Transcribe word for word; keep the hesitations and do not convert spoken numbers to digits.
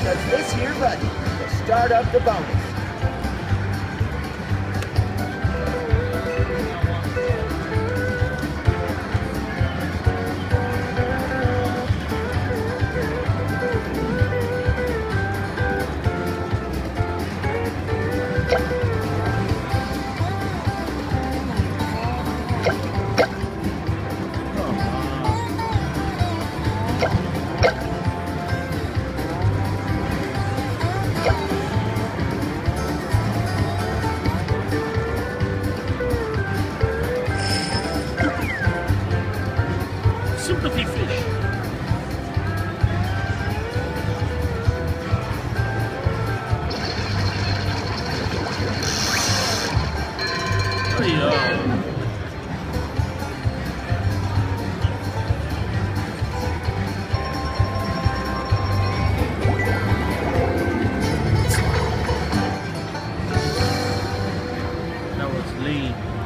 because this here button will start up the bonus. Sympathy fish. Oh yeah. That was lean.